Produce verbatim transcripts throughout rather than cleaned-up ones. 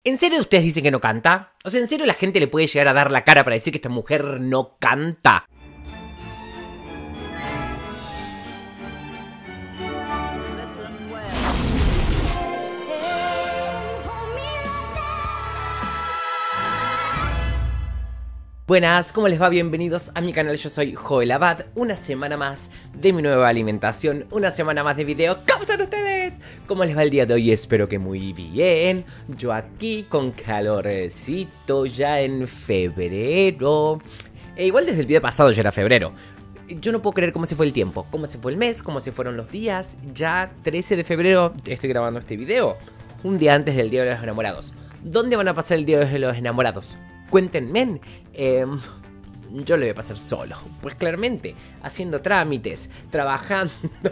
¿En serio ustedes dicen que no canta? O sea, ¿en serio la gente le puede llegar a dar la cara para decir que esta mujer no canta? Buenas, ¿cómo les va? Bienvenidos a mi canal, yo soy Joel Abad. Una semana más de mi nueva alimentación, una semana más de videos. ¿Cómo están ustedes? ¿Cómo les va el día de hoy? Espero que muy bien. Yo aquí con calorcito ya en febrero. E igual desde el video pasado ya era febrero. Yo no puedo creer cómo se fue el tiempo, cómo se fue el mes, cómo se fueron los días. Ya trece de febrero estoy grabando este video, un día antes del Día de los Enamorados. ¿Dónde van a pasar el Día de los Enamorados? Cuéntenme, eh, yo lo voy a pasar solo, pues claramente, haciendo trámites, trabajando,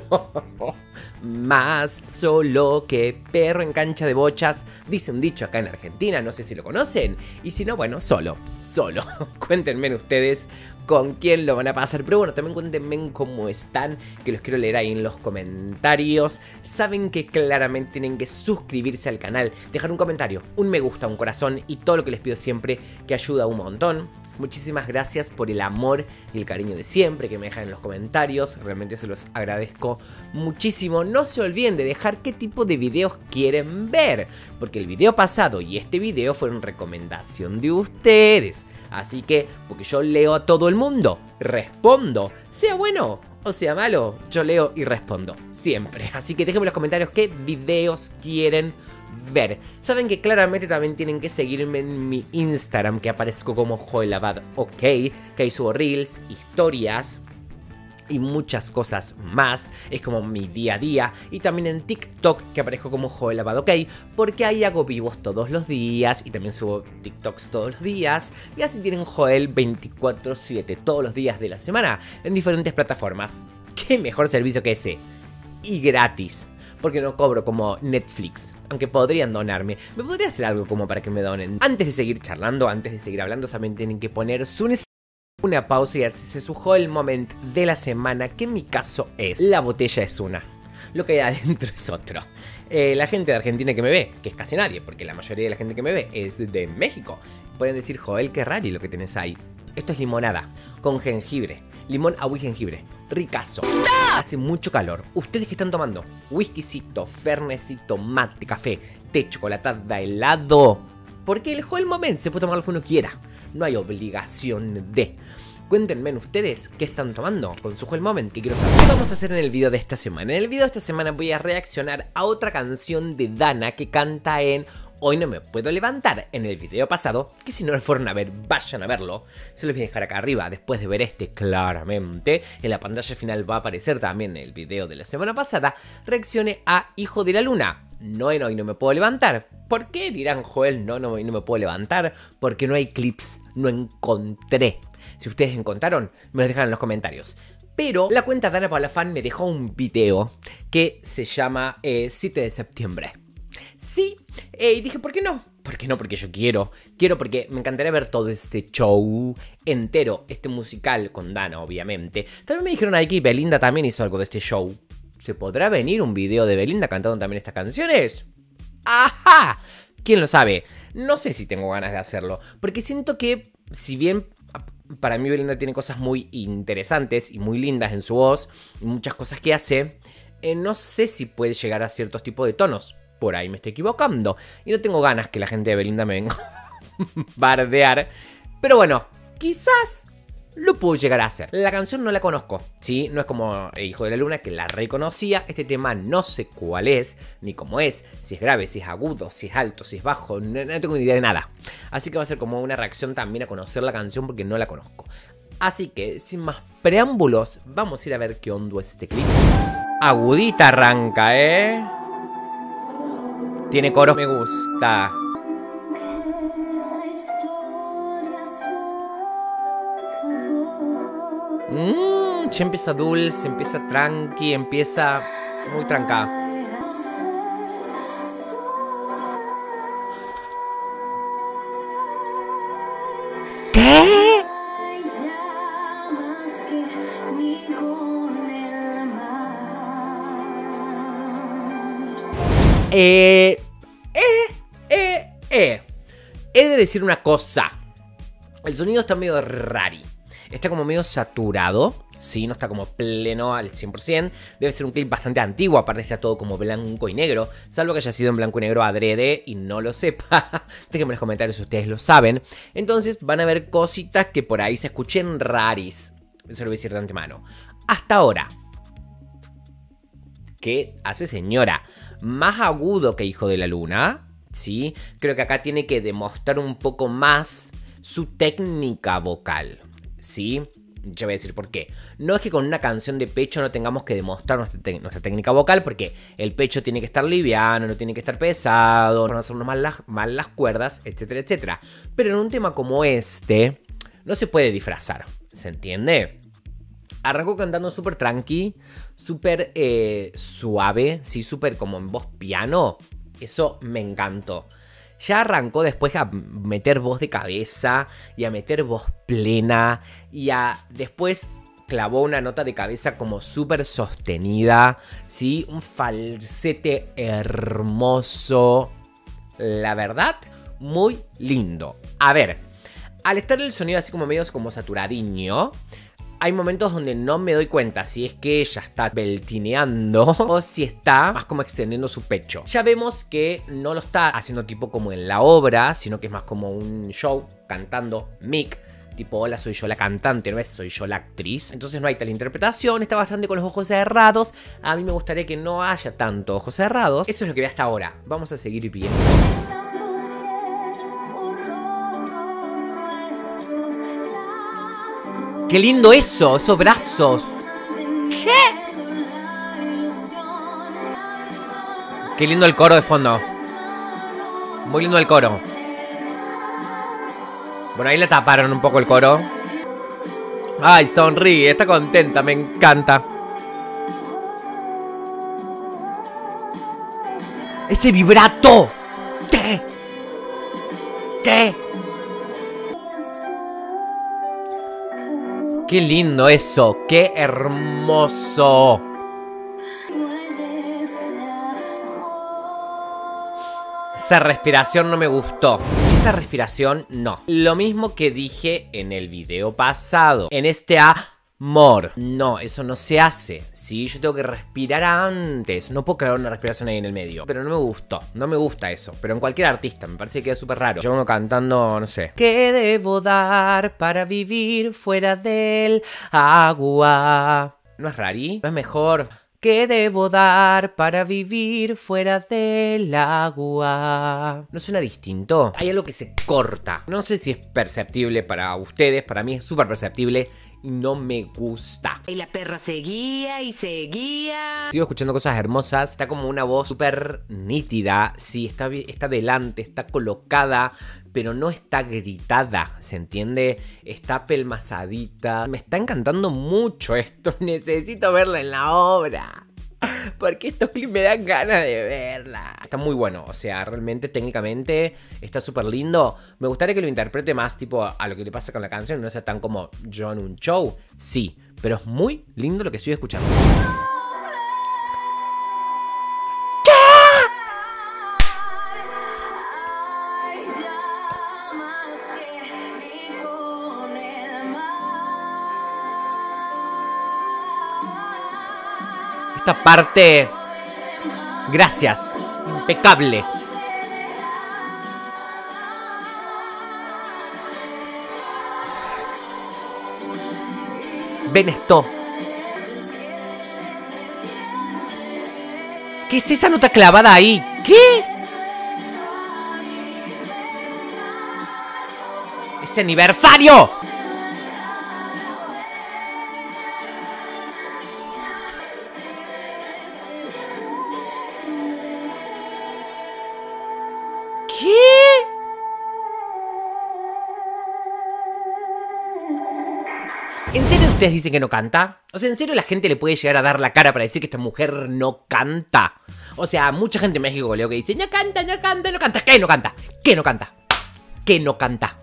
más solo que perro en cancha de bochas, dice un dicho acá en Argentina, no sé si lo conocen, y si no, bueno, solo, solo, cuéntenme ustedes con quién lo van a pasar, pero bueno, también cuéntenme cómo están, que los quiero leer ahí en los comentarios. Saben que claramente tienen que suscribirse al canal, dejar un comentario, un me gusta, un corazón y todo lo que les pido siempre, que ayuda un montón. Muchísimas gracias por el amor y el cariño de siempre que me dejan en los comentarios, realmente se los agradezco muchísimo. No se olviden de dejar qué tipo de videos quieren ver, porque el video pasado y este video fueron recomendación de ustedes. Así que, porque yo leo a todo el mundo, respondo, sea bueno o sea malo, yo leo y respondo, siempre. Así que déjenme en los comentarios qué videos quieren ver. Saben que claramente también tienen que seguirme en mi Instagram, que aparezco como Joel Abad, ok, que ahí subo reels, historias y muchas cosas más. Es como mi día a día. Y también en TikTok, que aparezco como Joel Abad, ok, porque ahí hago vivos todos los días y también subo TikToks todos los días. Y así tienen Joel veinticuatro siete todos los días de la semana en diferentes plataformas. ¿Qué mejor servicio que ese? Y gratis, porque no cobro como Netflix, aunque podrían donarme. ¿Me podría hacer algo como para que me donen? Antes de seguir charlando, antes de seguir hablando, también tienen que poner su una pausa y ver si se sujó el momento de la semana, que en mi caso es: la botella es una, lo que hay adentro es otro. Eh, la gente de Argentina que me ve, que es casi nadie, porque la mayoría de la gente que me ve es de México, pueden decir: Joel, qué raro lo que tenés ahí. Esto es limonada con jengibre, limón, agua y jengibre, ricazo. Hace mucho calor. Ustedes que están tomando whiskycito, fernecito, mate, café, té, chocolatada, helado, porque el Joel Moment se puede tomar lo que uno quiera, no hay obligación de. Cuéntenme ustedes qué están tomando con su Joel Moment, que quiero saber. ¿Qué vamos a hacer en el video de esta semana? En el video de esta semana voy a reaccionar a otra canción de Dana que canta en Hoy No Me Puedo Levantar, en el video pasado, que si no lo fueron a ver, vayan a verlo. Se los voy a dejar acá arriba, después de ver este, claramente. En la pantalla final va a aparecer también el video de la semana pasada. Reaccione a Hijo de la Luna, no en Hoy No Me Puedo Levantar. ¿Por qué dirán, Joel, no, no, no me puedo levantar? Porque no hay clips, no encontré. Si ustedes encontraron, me los dejan en los comentarios. Pero la cuenta Dana Paola Fan me dejó un video que se llama eh, siete de septiembre. Sí, eh, y dije, ¿por qué no? ¿Por qué no? Porque yo quiero. Quiero porque me encantaría ver todo este show entero, este musical con Dana, obviamente. También me dijeron ahí que Belinda también hizo algo de este show. ¿Se podrá venir un video de Belinda cantando también estas canciones? ¡Ajá! ¿Quién lo sabe? No sé si tengo ganas de hacerlo, porque siento que, si bien para mí Belinda tiene cosas muy interesantes y muy lindas en su voz, y muchas cosas que hace, eh, no sé si puede llegar a ciertos tipos de tonos. Por ahí me estoy equivocando. Y no tengo ganas que la gente de Belinda me venga a bardear. Pero bueno, quizás lo puedo llegar a hacer. La canción no la conozco, ¿sí? No es como Hijo de la Luna, que la reconocía. Este tema no sé cuál es, ni cómo es. Si es grave, si es agudo, si es alto, si es bajo. No, no tengo ni idea de nada. Así que va a ser como una reacción también a conocer la canción, porque no la conozco. Así que, sin más preámbulos, vamos a ir a ver qué onda es este clip. Agudita arranca, ¿eh? Tiene coro, me gusta. Mmm, ya empieza dulce, empieza tranqui, empieza muy tranca. ¿Qué? Eh, eh, eh, eh. He de decir una cosa. El sonido está medio rari. Está como medio saturado. Sí, no está como pleno al cien por ciento. Debe ser un clip bastante antiguo. Aparte está todo como blanco y negro. Salvo que haya sido en blanco y negro adrede y no lo sepa. Déjenme en los comentarios si ustedes lo saben. Entonces van a ver cositas que por ahí se escuchen raris. Eso lo voy a decir de antemano. Hasta ahora. ¿Qué hace señora? Más agudo que Hijo de la Luna. Sí, creo que acá tiene que demostrar un poco más su técnica vocal. Sí. Yo voy a decir por qué. No es que con una canción de pecho no tengamos que demostrar nuestra, nuestra técnica vocal, porque el pecho tiene que estar liviano, no tiene que estar pesado, no hacernos mal las, mal las cuerdas, etcétera, etcétera. Pero en un tema como este, no se puede disfrazar, ¿se entiende? Arrancó cantando súper tranqui, súper eh, suave, sí, súper como en voz piano. Eso me encantó. Ya arrancó después a meter voz de cabeza y a meter voz plena y a después clavó una nota de cabeza como súper sostenida, ¿sí? Un falsete hermoso, la verdad, muy lindo. A ver, al estar el sonido así como medio como saturadiño, hay momentos donde no me doy cuenta si es que ella está beltineando o si está más como extendiendo su pecho. Ya vemos que no lo está haciendo tipo como en la obra, sino que es más como un show cantando mic. Tipo, hola, soy yo la cantante, no es soy yo la actriz. Entonces no hay tal interpretación, está bastante con los ojos cerrados. A mí me gustaría que no haya tanto ojos cerrados. Eso es lo que ve hasta ahora. Vamos a seguir viendo. ¡Qué lindo eso! ¡Esos brazos! ¿Qué? ¡Qué lindo el coro de fondo! Muy lindo el coro. Bueno, ahí le taparon un poco el coro. ¡Ay, sonríe! Está contenta, me encanta. ¡Ese vibrato! ¿Qué? ¿Qué? ¡Qué lindo eso! ¡Qué hermoso! Esa respiración no me gustó. Esa respiración no. Lo mismo que dije en el video pasado. En este amor. No, eso no se hace. Sí, yo tengo que respirar antes. No puedo crear una respiración ahí en el medio. Pero no me gustó. No me gusta eso. Pero en cualquier artista me parece que queda súper raro. Yo uno cantando, no sé. ¿Qué debo dar para vivir fuera del agua? ¿No es rari? ¿No es mejor? ¿Qué debo dar para vivir fuera del agua? ¿No suena distinto? Hay algo que se corta. No sé si es perceptible para ustedes. Para mí es súper perceptible y no me gusta. Y la perra seguía y seguía. Sigo escuchando cosas hermosas. Está como una voz súper nítida. Sí, está, está delante, está colocada, pero no está gritada, ¿se entiende? Está pelmazadita. Me está encantando mucho esto. Necesito verla en la obra. Porque estos clips me dan ganas de verla. Está muy bueno, o sea, realmente técnicamente está súper lindo. Me gustaría que lo interprete más tipo a lo que le pasa con la canción. No sea tan como yo en un show. Sí, pero es muy lindo lo que estoy escuchando. Esta parte, gracias, impecable. Ven esto. ¿Qué es esa nota clavada ahí? ¿Qué? ¡Ese aniversario! ¿Qué? ¿En serio ustedes dicen que no canta? O sea, ¿en serio la gente le puede llegar a dar la cara para decir que esta mujer no canta? O sea, mucha gente en México leo que dice, no canta, no canta, no canta. ¿Qué no canta? ¿Qué no canta? ¿Qué no canta?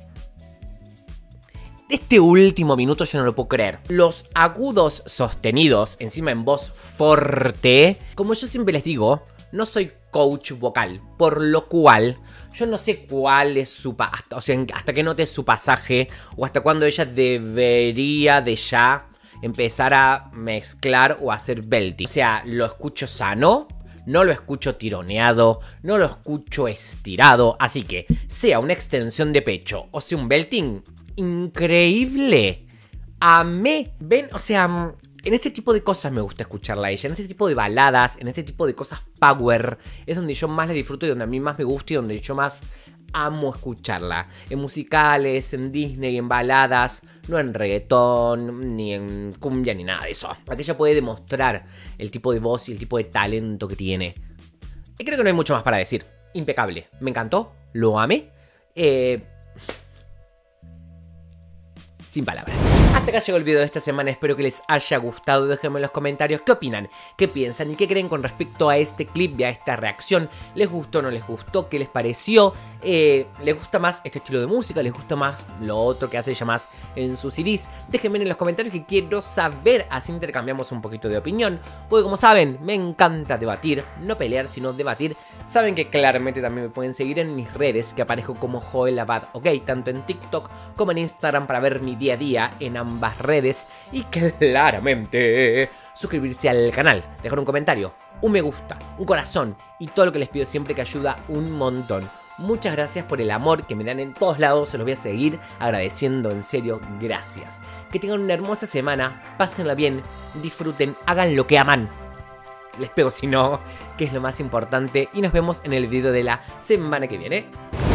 Este último minuto yo no lo puedo creer. Los agudos sostenidos, encima en voz fuerte. Como yo siempre les digo, no soy coach vocal. Por lo cual, yo no sé cuál es su... Pa hasta, o sea, hasta qué nota es su pasaje o hasta cuándo ella debería de ya empezar a mezclar o hacer belting. O sea, lo escucho sano, no lo escucho tironeado, no lo escucho estirado. Así que, sea una extensión de pecho o sea un belting, increíble. Amé, ven, o sea, en este tipo de cosas me gusta escucharla a ella. En este tipo de baladas, en este tipo de cosas power, es donde yo más la disfruto y donde a mí más me gusta y donde yo más amo escucharla. En musicales, en Disney, en baladas, no en reggaetón, ni en cumbia, ni nada de eso. Aquí ella puede demostrar el tipo de voz y el tipo de talento que tiene. Y creo que no hay mucho más para decir. Impecable. Me encantó, lo amé. Eh... Sin palabras. Hasta acá llegó el video de esta semana, espero que les haya gustado. Déjenme en los comentarios qué opinan, qué piensan y qué creen con respecto a este clip y a esta reacción. ¿Les gustó o no les gustó? ¿Qué les pareció? Eh, ¿Les gusta más este estilo de música? ¿Les gusta más lo otro que hace ella más en sus C Ds? Déjenme en los comentarios que quiero saber, así intercambiamos un poquito de opinión. Porque como saben, me encanta debatir, no pelear, sino debatir. Saben que claramente también me pueden seguir en mis redes, que aparezco como Joel Abad, ok, tanto en TikTok como en Instagram para ver mi día a día en ambas redes. Y claramente suscribirse al canal, dejar un comentario, un me gusta, un corazón y todo lo que les pido siempre, que ayuda un montón. Muchas gracias por el amor que me dan en todos lados, se los voy a seguir agradeciendo, en serio, gracias. Que tengan una hermosa semana, pásenla bien, disfruten, hagan lo que aman. Les pego si no, que es lo más importante, y nos vemos en el video de la semana que viene.